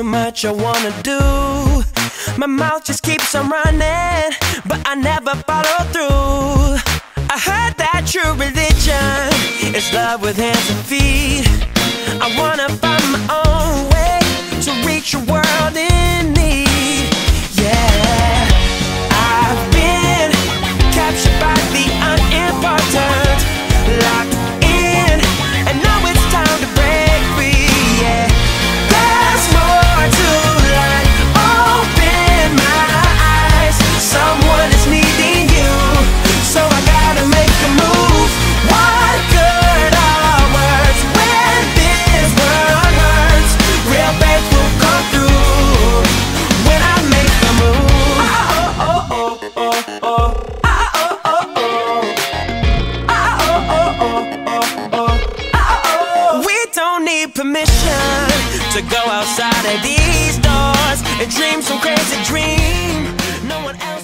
so much I wanna do. My mouth just keeps on running, but I never follow through. I heard that true religion is love with hands and feet. I wanna find my own way to reach a world in need. Yeah, I've been captured by the unimportant, locked in, and now it's time to break free. Yeah, there's more to life. Open my eyes. Someone is needing you, so I gotta make a move. What good are words when this world hurts? Real faith will come through when I make a move. Oh, oh, oh, oh, oh. Permission to go outside of these doors and dream some crazy dream no one else